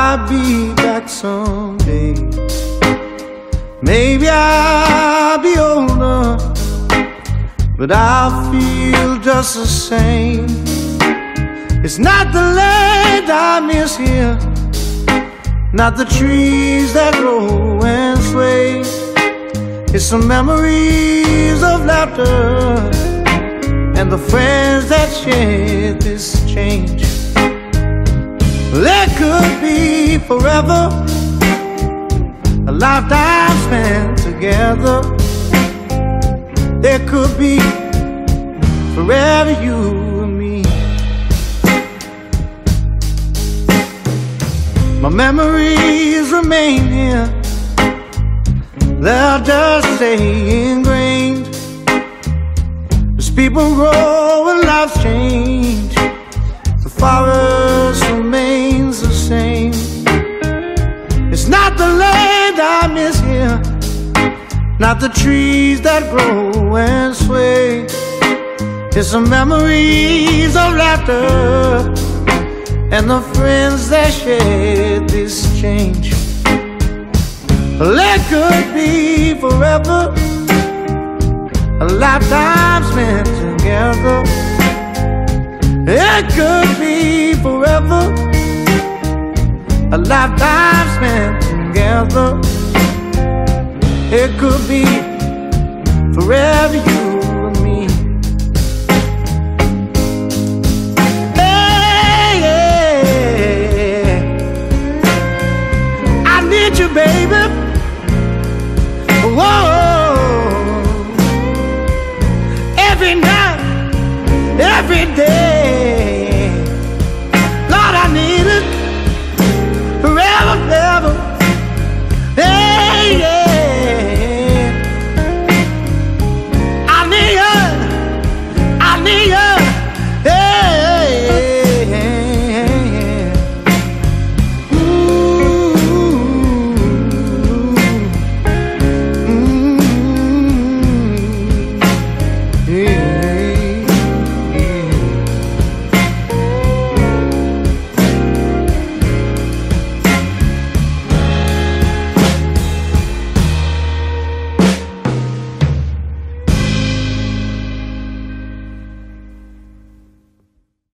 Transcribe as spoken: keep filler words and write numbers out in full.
I'll be back someday. Maybe I'll be older, but I'll feel just the same. It's not the land I miss here, not the trees that grow and sway. It's some memories of laughter and the friends that shared this change. There could be forever, a lifetime spent together. There could be forever you and me. My memories remain here, they'll just stay ingrained. As people grow and lives change, the forest remains the same. It's not the land I miss here, not the trees that grow and sway. It's the memories of laughter and the friends that shared this change. There could be forever, a lifetime spent together. It could be forever, a lifetime spent together. It could be forever you and me. Hey, yeah. I need you, baby.